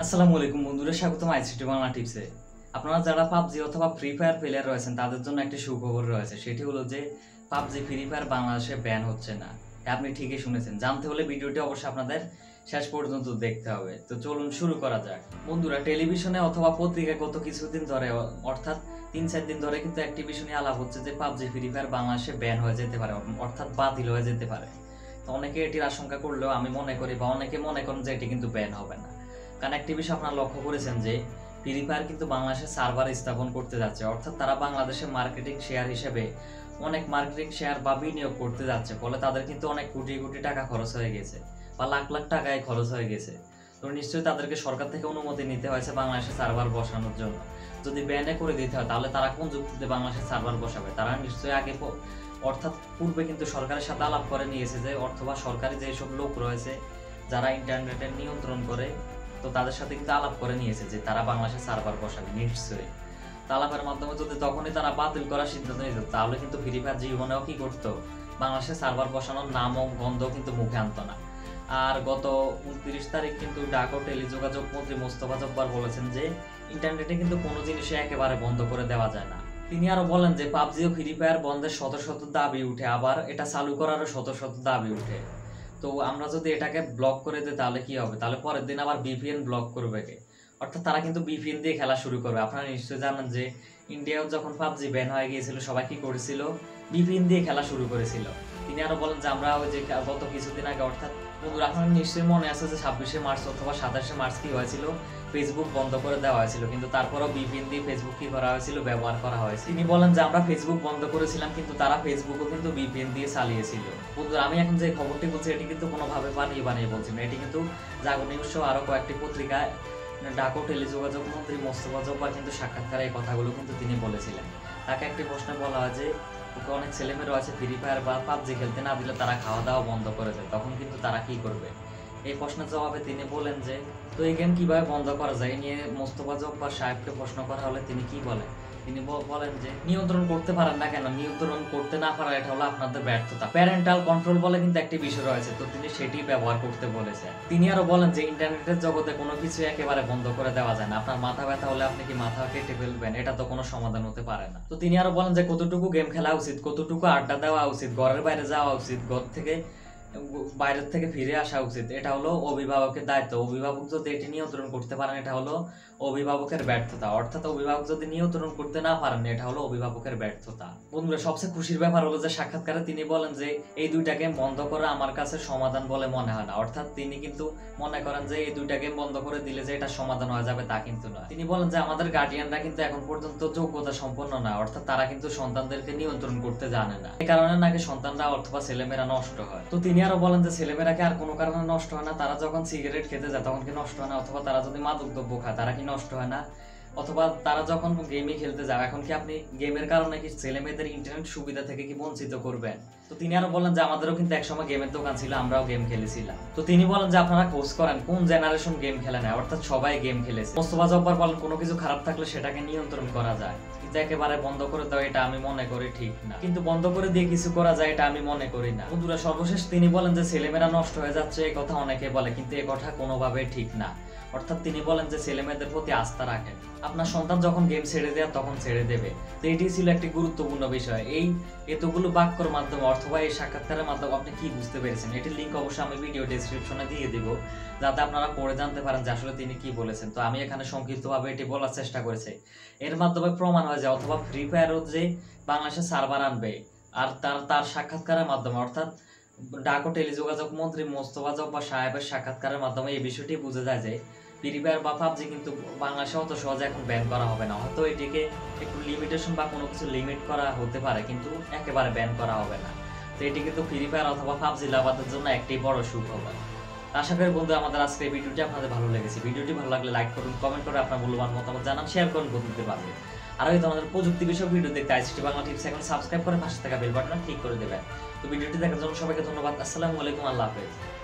আসসালামু আলাইকুম বন্ধুরা, স্বাগতম আইসিটি বাংলা টিপসে। আপনারা যারা পাবজি অথবা ফ্রি ফায়ার প্লেয়ার রয়েছেন তাদের জন্য একটি সুখবর রয়েছে, সেটি হলো যে পাবজি ফ্রি ফায়ার বাংলাদেশে ব্যান হচ্ছে না। আপনি ঠিকই শুনেছেন। জানতে হলে ভিডিওটি অবশ্যই আপনাদের শেষ পর্যন্ত দেখতে হবে। তো চলুন শুরু করা যাক। বন্ধুরা, টেলিভিশনে অথবা পত্রিকায় গত কিছুদিন ধরে অর্থাৎ 3-4 দিন ধরে কিন্তু একটি বিষয় নিয়ে আলাপ হচ্ছে যে পাবজি ফ্রি ফায়ার বাংলাদেশে ব্যান হয়ে যেতে পারে, অর্থাৎ বাতিল হয়ে যেতে পারে। তো অনেকে এটির আশঙ্কা করলেও আমি মনে করি বা অনেকে মনে করেন যে এটি কিন্তু ব্যান হবে না। কারণ একটি বিষয় আপনারা লক্ষ্য করেছেন যে ফ্রি ফায়ার কিন্তু বাংলাদেশে সার্ভার স্থাপন করতে যাচ্ছে, অর্থাৎ তারা বাংলাদেশে মার্কেটিং শেয়ার হিসেবে অনেক মার্কেটিং শেয়ার বা বিনিয়োগ করতে যাচ্ছে। ফলে তাদের কিন্তু অনেক কোটি কোটি টাকা খরচ হয়ে গেছে বা লাখ লাখ টাকায় খরচ হয়ে গেছে। তো নিশ্চয়ই তাদেরকে সরকার থেকে অনুমতি নিতে হয়েছে বাংলাদেশে সার্ভার বসানোর জন্য। যদি ব্যানে করে দিতে হয় তাহলে তারা কোন যুক্তিতে বাংলাদেশে সার্ভার বসাবে? তারা নিশ্চয়ই আগে অর্থাৎ পূর্বে কিন্তু সরকারের সাথে আলাপ করে নিয়েছে যে অথবা সরকারি যেসব লোক রয়েছে যারা ইন্টারনেটের নিয়ন্ত্রণ করে, তো তাদের সাথে কিন্তু আলাপ করে নিয়েছে যে তারা বাংলাদেশে সার্ভার বসাবে নিশ্চয়ই। আলাপের মাধ্যমে যদি তখনই তারা বাতিল করার সিদ্ধান্ত নিত তাহলে কিন্তু ফ্রি ফায়ার জীবনেও কি করতো, বাংলাদেশে সার্ভার বসানোর নাম ও গন্ধ কিন্তু মুখে আনতো না। আর গত 29 তারিখ কিন্তু ডাক ও টেলিযোগাযোগ মন্ত্রী মোস্তফা জব্বার বলেছেন যে ইন্টারনেটে কিন্তু কোনো জিনিসই একেবারে বন্ধ করে দেওয়া যায় না। তিনি আরো বলেন যে পাবজি ও ফ্রি ফায়ার বন্ধের শত শত দাবি উঠে, আবার এটা চালু করারও শত শত দাবি উঠে। তো আমরা যদি এটাকে ব্লক করে দিই তাহলে কি হবে? তাহলে পরের দিন আবার ভিপিএন ব্লক করবে কে? অর্থাৎ তারা কিন্তু ভিপিএন দিয়ে খেলা শুরু করবে। আপনারা নিশ্চয়ই জানেন যে ইন্ডিয়াও যখন পাবজি ব্যান হয়ে গিয়েছিল সবাই কি করেছিল? ভিপিএন দিয়ে খেলা শুরু করেছিল। তিনি আরো বলেন যে আমরা ওই যে গত কিছুদিন আগে অর্থাৎ বন্ধুরা আপনার নিশ্চয়ই মনে আছে যে 26শে মার্চ অথবা 27শে মার্চ কি হয়েছিল, ফেসবুক বন্ধ করে দেওয়া হয়েছিল, কিন্তু তারপরেও ভিপিএন দিয়ে ফেসবুক কি করা হয়েছিল, ব্যবহার করা হয়েছে। তিনি বলেন যে আমরা ফেসবুক বন্ধ করেছিলাম কিন্তু তারা ফেসবুকও কিন্তু ভিপিএন দিয়ে চালিয়েছিল। বন্ধুরা, আমি এখন যে খবরটি বলছি এটি কিন্তু কোনোভাবে বানিয়ে বানিয়ে বলছি না, এটি কিন্তু জাগো নিউজ সহ আরো কয়েকটি পত্রিকায় ডাক ও টেলিযোগাযোগ মন্ত্রী মোস্তফা জব্বার কিন্তু সাক্ষাৎকারে এই কথাগুলো কিন্তু তিনি বলেছিলেন। তাকে একটি প্রশ্নে বলা হয় যে ওকে অনেক ছেলেমেয়েরা আছে ফ্রি ফায়ার বা পাবজি খেলতে না দিলে তারা খাওয়া দাওয়া বন্ধ করে দেয়, তখন কিন্তু তারা কি করবে? এই প্রশ্নের জবাবে তিনি বলেন যে তো এই গেম কিভাবে বন্ধ করা যায় নিয়ে মোস্তফা জব্বার সাহেবকে প্রশ্ন করা হলে তিনি কি বলেন? তিনি বলেন যে নিয়ন্ত্রণ করতে পারেন না কেন? নিয়ন্ত্রণ করতে না পারা এটা হলো আপনাদের ব্যর্থতা। প্যারেন্টাল কন্ট্রোল বলে কিন্তু একটি বিষয় রয়েছে, তো তিনি সেটি ব্যবহার করতে বলেছেন। তিনি আরো বলেন যে ইন্টারনেটের জগতে কোনো কিছু একেবারে বন্ধ করে দেওয়া যায় না। আপনার মাথা ব্যথা হলে আপনি কি মাথা কেটে ফেলবেন? এটা তো কোনো সমাধান হতে পারে না। তো তিনি আরো বলেন যে কতটুকু গেম খেলা উচিত, কতটুকু আড্ডা দেওয়া উচিত, ঘরের বাইরে যাওয়া উচিত, ঘর থেকে বাইরের থেকে ফিরে আসা উচিত, এটা হলো অভিভাবকের দায়িত্ব। অভিভাবক যদি এটি নিয়ন্ত্রণ করতে পারেন এটা হলো অভিভাবকের ব্যর্থতা, অর্থাৎ অভিভাবক যদি নিয়ন্ত্রণ করতে না পারেন এটা হলো অভিভাবকের ব্যর্থতা। বন্ধুরা, সবচেয়ে খুশির ব্যাপার হলো যে সাক্ষাৎকারে তিনি বলেন যে এই দুইটা গেম বন্ধ করা আমার কাছে সমাধান বলে মনে হয় না। অর্থাৎ তিনি কিন্তু মনে করেন যে এই দুইটা গেম বন্ধ করে দিলে যে এটা সমাধান হয়ে যাবে তা কিন্তু নয়। তিনি বলেন যে আমাদের গার্ডিয়ানরা কিন্তু এখন পর্যন্ত যোগ্যতা সম্পন্ন না, অর্থাৎ তারা কিন্তু সন্তানদেরকে নিয়ন্ত্রণ করতে জানে না। এই কারণে নাকি সন্তানরা অথবা ছেলেমেয়েরা নষ্ট হয়। তো তিনি আরো বলেন যে ছেলেমেয়েরাকে আর কোনো কারণে নষ্ট হয় না, তারা যখন সিগারেট খেতে যায় তখন কি নষ্ট হয় না? অথবা তারা যদি মাদক দ্রব্য খায় তারা কি নষ্ট হয় না? অথবা তারা যখন গেমই খেলতে যায়, এখন কি আপনি গেমের কারণে কি ছেলে মেয়েদের ইন্টারনেট সুবিধা থেকে কি বঞ্চিত করবেন? তো তিনি আরো বলেন যে আমাদেরও কিন্তু একসময় গেমের দোকান ছিল, আমরাও গেম খেলেছিলাম। তো তিনি বলেন যে আপনারা খোঁজ করেন কোন জেনারেশন গেম খেলে না, অর্থাৎ সবাই গেম খেলেছে। মোস্তফা জব্বার বলেন কোনো কিছু খারাপ থাকলে সেটাকে নিয়ন্ত্রণ করা যায়, কিন্তু একেবারে বন্ধ করে দাও এটা আমি মনে করি ঠিক না। কিন্তু বন্ধ করে দিয়ে কিছু করা যায় এটা আমি মনে করি না। বন্ধুরা, সর্বশেষ তিনি বলেন যে ছেলেমেয়েরা নষ্ট হয়ে যাচ্ছে এই কথা অনেকে বলে, কিন্তু এই কথা কোনোভাবে ঠিক না। অর্থাৎ তিনি বলেন যে ছেলেমেয়েদের প্রতি আস্থা রাখেন। আপনার সন্তান যখন গেম ছেড়ে দেয় তখন ছেড়ে দেবে। তো এটি ছিল একটি গুরুত্বপূর্ণ বিষয়। এই এতগুলো বাক্যর মাধ্যমে অথবা এই সাক্ষাৎকারের মাধ্যমে আপনি কি বুঝতে পেরেছেন? এটির লিঙ্ক অবশ্যই আমি ভিডিও ডেসক্রিপশনে দিয়ে দিব, যাতে আপনারা পড়ে জানতে পারেন যে আসলে তিনি কি বলেছেন। তো আমি এখানে সংক্ষিপ্তভাবে এটি বলার চেষ্টা করেছি। এর মাধ্যমে প্রমাণ হয় যে অথবা ফ্রি ফায়ারও যে বাংলাদেশে সার্ভার আনবে, আর তার সাক্ষাৎকারের মাধ্যমে অর্থাৎ ডাক ও টেলিযোগাযোগ মন্ত্রী মোস্তফা জব্বার সাহেবের সাক্ষাৎকারের মাধ্যমে এই বিষয়টি বুঝে যায় যে ফ্রি ফায়ার বা পাবজি কিন্তু বাংলাদেশে অত সহজে এখন ব্যান করা হবে না। হয়তো এটিকে একটু লিমিটেশন বা কোনো কিছু লিমিট করা হতে পারে, কিন্তু একেবারে ব্যান করা হবে না। তো এটি কিন্তু ফ্রি ফায়ার অথবা পাবজি লাভারদের জন্য একটি বড় সুখবর। আশা করি বন্ধু আমাদের আজকের এই ভিডিওটি আপনাদের ভালো লেগেছে। ভিডিওটি ভালো লাগলে লাইক করুন, কমেন্ট করে আপনার মূল্যবান মতামত জানান, শেয়ার করুন বন্ধুদের মাঝে। আর এই ধরনের প্রযুক্তি বিষয়ক ভিডিও দেখতে আইসিটি বাংলা টিপস এখন সাবস্ক্রাইব করে পাশে থাকা বেল বাটন ক্লিক করে দেবেন। তো ভিডিওটি দেখার জন্য সবাইকে ধন্যবাদ। আসসালামু আলাইকুম, আল্লাহ হাফেজ।